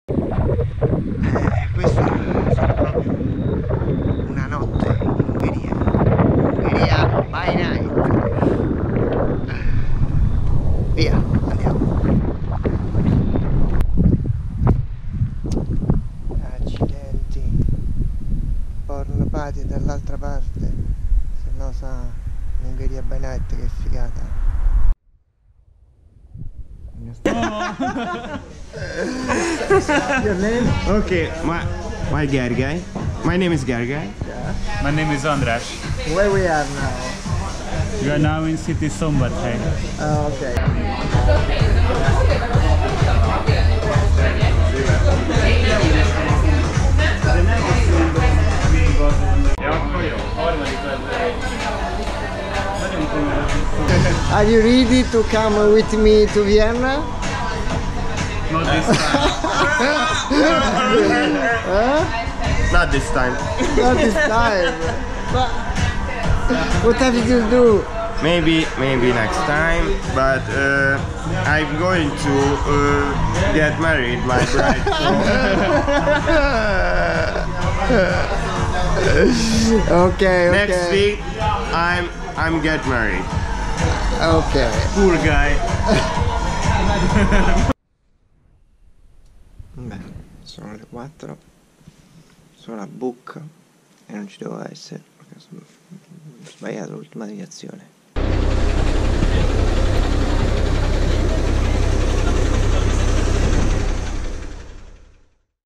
Questa sarà proprio una notte in Ungheria. Ungheria by night. Via, andiamo. Accidenti. Porno party dall'altra parte. Se no sa Ungheria by night che figata. Your name? Okay, my Gergely. My name is Gergely. Yeah. My name is András. Where we are now? We are now in city Szombathely. Oh, okay. Are you ready to come with me to Vienna? Not this time. Huh? Not this time. Not this time. But what have you do? Maybe next time, but I'm going to get married, my bride. Okay, okay. Next week, I'm get married. Okay. Poor guy. Beh, sono le 4. Sono a Buc e non ci devo essere perché ho sbagliato l'ultima direzione.